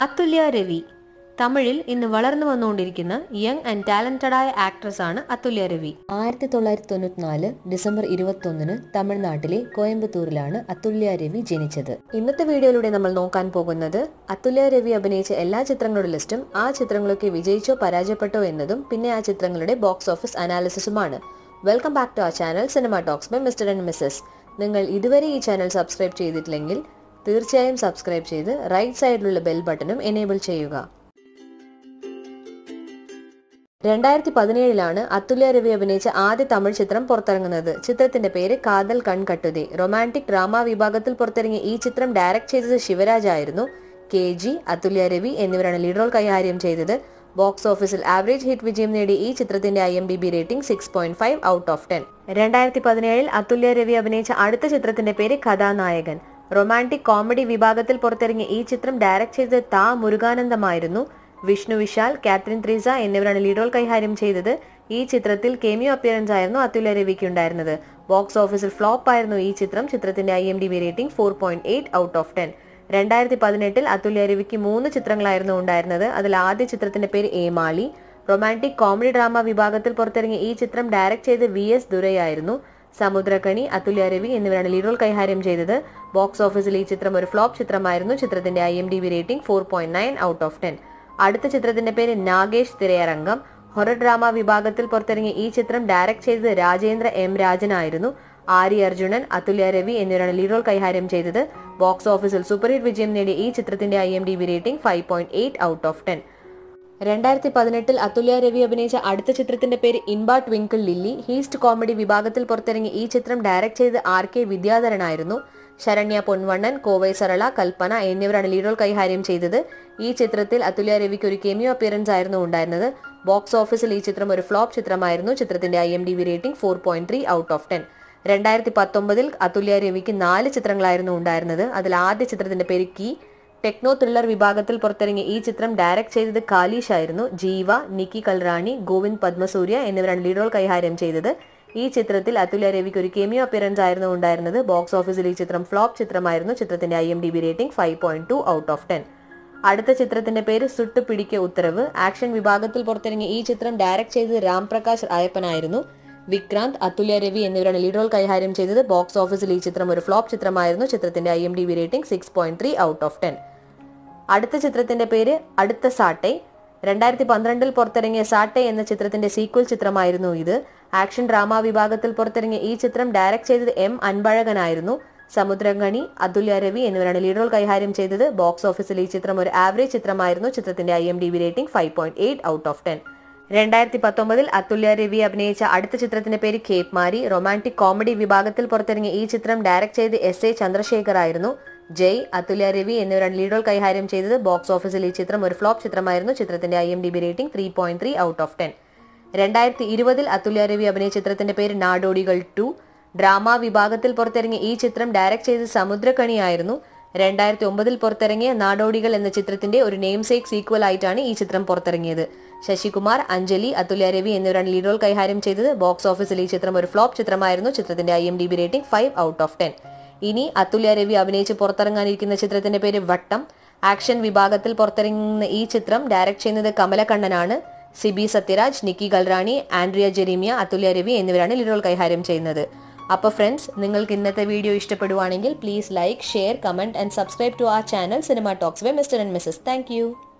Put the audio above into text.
അതുല്യ രവി തമിഴിൽ ഇന്ന് വളർന്നു വന്നുകൊണ്ടിരിക്കുന്ന യങ് ആൻഡ് ടാലന്റഡായ ആക്ട്രസ് ആണ് അതുല്യ രവി. 1994 ഡിസംബർ 21 തമിഴ്നാട്ടിലെ കോയമ്പത്തൂരിലാണ് അതുല്യ രവി ജനിച്ചത്. ഇന്നത്തെ വീഡിയോയിലൂടെ നമ്മൾ നോക്കാൻ പോകുന്നത് അതുല്യ രവി അഭിനയിച്ച എല്ലാ ചിത്രങ്ങളുടെ ലിസ്റ്റും ആ ചിത്രങ്ങളൊക്കെ വിജയിച്ചോ പരാജയപ്പെട്ടോ എന്നതും പിന്നെ ആ ചിത്രങ്ങളുടെ ബോക്സ് ഓഫീസ് അനാലിസിസുമാണ്. Welcome back to our channel cinema talks by Mr and Mrs. നിങ്ങൾ ഇതുവരെ ഈ ചാനൽ സബ്സ്ക്രൈബ് ചെയ്തിട്ടില്ലെങ്കിൽ തീർച്ചയായും സബ്സ്ക്രൈബ് ചെയ്ത് റൈറ്റ് സൈഡിലുള്ള ബെൽ ബട്ടണും എനേബിൾ ചെയ്യുക. 2017 അതുല്യ രവി അഭിനയിച്ച ആദ്യ തമിഴ് ചിത്രം പുറത്തിറങ്ങുന്നത്. ചിത്രത്തിന്റെ പേര് കാതൽ കൺകട്ടുതേ. റൊമാൻറ്റിക് ഡ്രാമ വിഭാഗത്തിൽ പുറത്തിറങ്ങിയ ഈ ചിത്രം ഡയറക്ട് ചെയ്തത് ശിവരാജ് ആയിരുന്നു. KG, അതുല്യ രവി എന്നിവരാണ് ലീഡ് റോൾ കൈകാര്യം ചെയ്തത്. ബോക്സ് ഓഫീസിൽ ആവറേജ് ഹിറ്റ് വിജയം നേടി ഈ ചിത്രത്തിന്റെ IMDb rating 6.5 out of 10. 2017 Athulya Ravi അഭിനയിച്ച അടുത്ത ചിത്രത്തിന്റെ പേര് കഥാനായകൻ. റൊമാൻറ്റിക് കോമഡി വിഭാഗത്തിൽ പുറത്തിറങ്ങിയ ഈ ചിത്രം ഡയറക്ട് ചെയ്തത് താ മുരുകാനന്ദമായിരുന്നു. വിഷ്ണു വിശാൽ, കാത്രിൻ ത്രീസ എന്നിവരാണ് ലീഡ് റോൾ കൈകാര്യം ചെയ്തത്. ഈ ചിത്രത്തിൽ കെമിയോ അപ്പിയറൻസ് ആയിരുന്നു അതുല്യ രവിക്ക് ഉണ്ടായിരുന്നത്. ബോക്സ് ഓഫീസിൽ ഫ്ലോപ്പ് ആയിരുന്നു ഈ ചിത്രം. ചിത്രത്തിന്റെ IMDb rating 4.8 out of 10. 2018 Athulya രവിക്ക് 3 ചിത്രങ്ങളായിരുന്നു ഉണ്ടായിരുന്നത്. അതിൽ ആദ്യ ചിത്രത്തിന്റെ പേര് ഏമാളി. റൊമാൻറ്റിക് കോമഡി ഡ്രാമ വിഭാഗത്തിൽ പുറത്തിറങ്ങിയ ഈ ചിത്രം ഡയറക്ട് ചെയ്ത് VS ദുരൈയായിരുന്നു. സമുദ്രകണി, അതുല്യ രവി എന്നിവരാണ് ലീഡ് റോൾ കൈകാര്യം ചെയ്തത്. ബോക്സ് ഓഫീസിൽ ഈ ചിത്രം ഒരു ഫ്ലോപ്പ് ചിത്രമായിരുന്നു. ചിത്രത്തിന്റെ IMDb റേറ്റിംഗ് 4.9 ഔട്ട് ഓഫ് 10. അടുത്ത ചിത്രത്തിന്റെ പേര് നാഗേഷ് തിരയരംഗം. ഹൊറർ ഡ്രാമ വിഭാഗത്തിൽ പുറത്തിറങ്ങിയ ഈ ചിത്രം ഡയറക്ട് ചെയ്തത് രാജേന്ദ്ര M രാജനായിരുന്നു. ആരി അർജുനൻ, അതുല്യ രവി എന്നിവരാണ് ലീഡ് റോൾ കൈകാര്യം ചെയ്തത്. ബോക്സ് ഓഫീസിൽ സൂപ്പർ ഹിറ്റ് വിജയം നേടിയ ഈ ചിത്രത്തിന്റെ IMDb rating 5.8 out of 10. 2018 Athulya Ravi അഭിനയിച്ച അടുത്ത ചിത്രത്തിന്റെ പേര് ഇൻബാ ട്വിങ്കിൾ ലില്ലി. ഹീസ്റ്റ് കോമഡി വിഭാഗത്തിൽ പുറത്തിറങ്ങിയ ഈ ചിത്രം ഡയറക്ട് ചെയ്ത് RK വിദ്യാധരനായിരുന്നു. ശരണ്യ പൊൻവണ്ണൻ, കോവൈ സരള, കൽപ്പന എന്നിവരാണ് ലീഡ് റോൾ കൈകാര്യം ചെയ്തത്. ഈ ചിത്രത്തിൽ അതുല്യ രവിക്ക് ഒരു കെമിയോ അപ്പിയറൻസ് ആയിരുന്നു ഉണ്ടായിരുന്നത്. ബോക്സ് ഓഫീസിൽ ഈ ചിത്രം ഒരു ഫ്ലോപ്പ് ചിത്രമായിരുന്നു. ചിത്രത്തിന്റെ IMDb rating 4.3 out of 10. 2019 Athulya രവിക്ക് 4 ചിത്രങ്ങളായിരുന്നു ഉണ്ടായിരുന്നത്. അതിൽ ആദ്യ ചിത്രത്തിന്റെ പേര് കീ. ടെക്നോ ത്രില്ലർ വിഭാഗത്തിൽ പുറത്തിറങ്ങിയ ഈ ചിത്രം ഡയറക്ട് ചെയ്തത് കാലീഷ് ആയിരുന്നു. ജീവ, നിക്കി കൽറാണി, ഗോവിന്ദ് പത്മസൂര്യ എന്നിവരാണ് ലീഡ് റോൾ കൈകാര്യം ചെയ്തത്. ഈ ചിത്രത്തിൽ അതുല്യ രവിക്ക് ഒരു കെമിയോ അപ്പിയറൻസ് ആയിരുന്നു ഉണ്ടായിരുന്നത്. ബോക്സ് ഓഫീസിൽ ഈ ചിത്രം ഫ്ലോപ്പ് ചിത്രമായിരുന്നു. ചിത്രത്തിന്റെ IMDb റേറ്റിംഗ് 5.2 ഔട്ട് ഓഫ് 10. അടുത്ത ചിത്രത്തിന്റെ പേര് സുട്ട് പിടിക്ക ഉത്തരവ്. ആക്ഷൻ വിഭാഗത്തിൽ പുറത്തിറങ്ങിയ ഈ ചിത്രം ഡയറക്ട് ചെയ്തത് രാംപ്രകാശ് അയ്യപ്പനായിരുന്നു. വിക്രാന്ത്, അതുല്യ രവി എന്നിവരാണ് ലീഡ് റോൾ കൈകാര്യം ചെയ്തത്. ബോക്സ് ഓഫീസിൽ ഈ ചിത്രം ഒരു ഫ്ലോപ്പ് ചിത്രമായിരുന്നു. ചിത്രത്തിന്റെ IMDb റേറ്റിംഗ് 6.3 ഔട്ട് ഓഫ് 10. അടുത്ത ചിത്രത്തിന്റെ പേര് അടുത്ത സാട്ടെ. 2012 പുറത്തിറങ്ങിയ സാട്ടെ എന്ന ചിത്രത്തിന്റെ സീക്വൽ ചിത്രമായിരുന്നു ഇത്. ആക്ഷൻ ഡ്രാമ വിഭാഗത്തിൽ പുറത്തിറങ്ങിയ ഈ ചിത്രം ഡയറക്ട് ചെയ്തത് M അൻപഴകനായിരുന്നു. സമുദ്രകണി, അതുല്യ രവി എന്നിവരാണ് ലീഡ് റോൾ കൈകാര്യം ചെയ്തത്. ബോക്സ് ഓഫീസിൽ ഈ ചിത്രം ഒരു ആവറേജ് ചിത്രമായിരുന്നു. ചിത്രത്തിന്റെ IMDb rating 5.8 out of 10. 2019 Athulya Ravi അഭിനയിച്ച അടുത്ത ചിത്രത്തിന്റെ പേര് കേപ്പ് മാരി. റൊമാൻറ്റിക് കോമഡി വിഭാഗത്തിൽ പുറത്തിറങ്ങിയ ഈ ചിത്രം ഡയറക്ട് ചെയ്ത് SA ചന്ദ്രശേഖർ ആയിരുന്നു. ജയ്, അതുല്യ രവി എന്നിവരാണ് ലീഡ് റോൾ കൈകാര്യം ചെയ്തത്. ബോക്സ് ഓഫീസിൽ ഈ ചിത്രം ഒരു ഫ്ലോപ്പ് ചിത്രമായിരുന്നു. ചിത്രത്തിന്റെ IMDb rating 3.3 out of 10. 2020 Athulya Ravi അഭിനയിച്ച ചിത്രത്തിന്റെ പേര് നാടോടികൾ 2. ഡ്രാമ വിഭാഗത്തിൽ പുറത്തിറങ്ങിയ ഈ ചിത്രം ഡയറക്ട് ചെയ്ത് സമുദ്രകണി ആയിരുന്നു. 2009 പുറത്തിറങ്ങിയ നാടോടികൾ എന്ന ചിത്രത്തിന്റെ ഒരു നെയിംസേക്ക് സീക്വൽ ആയിട്ടാണ് ഈ ചിത്രം പുറത്തിറങ്ങിയത്. ശശികുമാർ, അഞ്ജലി, അതുല്യ രവി എന്നിവരാണ് ലീഡ് റോൾ കൈകാര്യം ചെയ്തത്. ബോക്സ് ഓഫീസിൽ ഈ ചിത്രം ഒരു ഫ്ലോപ്പ് ചിത്രമായിരുന്നു. ചിത്രത്തിന്റെ IMDb റേറ്റിംഗ് 5 ഔട്ട് ഓഫ് 10. ഇനി അതുല്യ രവി അഭിനയിച്ച് പുറത്തിറങ്ങാനിരിക്കുന്ന ചിത്രത്തിന്റെ പേര് വട്ടം. ആക്ഷൻ വിഭാഗത്തിൽ പുറത്തിറങ്ങുന്ന ഈ ചിത്രം ഡയറക്ട് ചെയ്യുന്നത് കമലക്കണ്ണനാണ്. സിബി സത്യരാജ്, നിക്കി കൽറാണി, ആൻഡ്രിയ ജെറീമിയ, അതുല്യ രവി എന്നിവരാണ് ലീഡ് റോൾ കൈകാര്യം ചെയ്യുന്നത്. അപ്പോൾ ഫ്രണ്ട്സ്, നിങ്ങൾക്ക് ഇന്നത്തെ വീഡിയോ ഇഷ്ടപ്പെടുവാണെങ്കിൽ please like, share, comment and subscribe to our channel cinema talks by Mr and Mrs. Thank U.